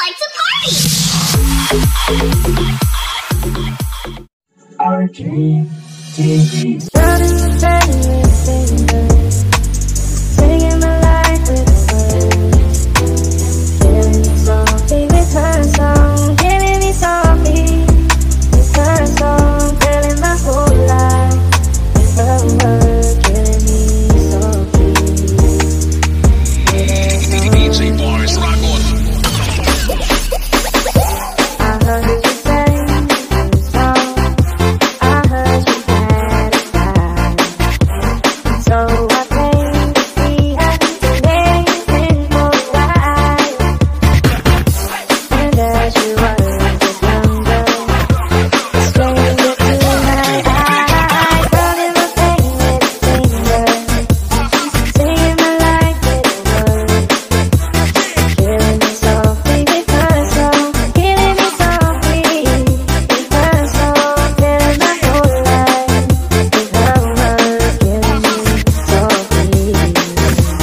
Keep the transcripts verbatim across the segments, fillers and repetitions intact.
like to party! R G T V. Singing my life with words, killing me softly with her song, killing me softly with her song, telling my whole life with her word, killing me softly with her song. D J Boris, rock on. I heard you sing the song, I heard you had a time, so I came to see her today in for a while. And as you were just younger, a stranger to my eyes, rubbing my face with a finger, singing my life with a word, killing me softly with her song, killing me softly with her song, telling my whole life with her word, killing me softly with her song.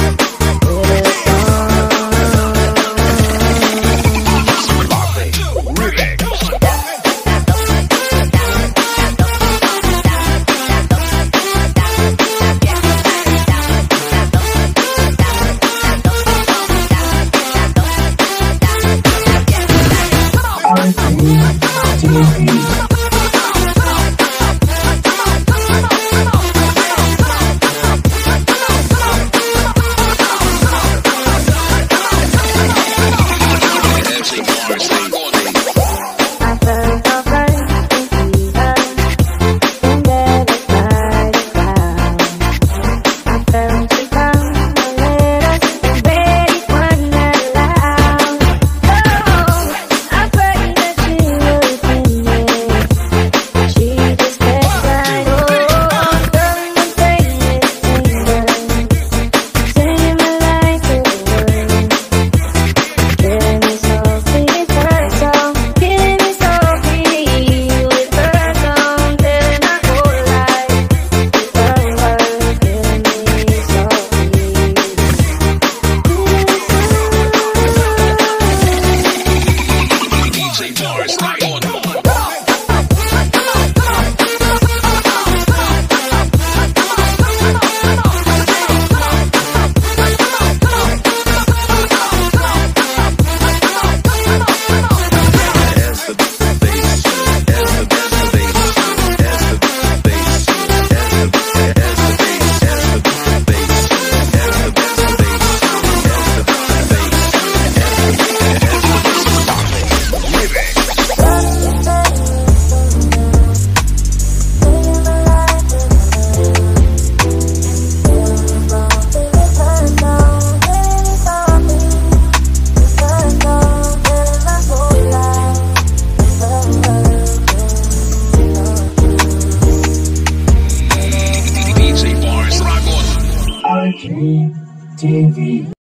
I felt her burn and fever, and then it cried aloud. I felt she found a letter and read it one out loud. Oh, I prayed that she would finish, but she just kept right on, throwing my face with finger, singing my life with a word, killing me softly with her song, killing me softly with her song, telling my whole life with her word, killing me softly. D J Boris, rock on. R G T V.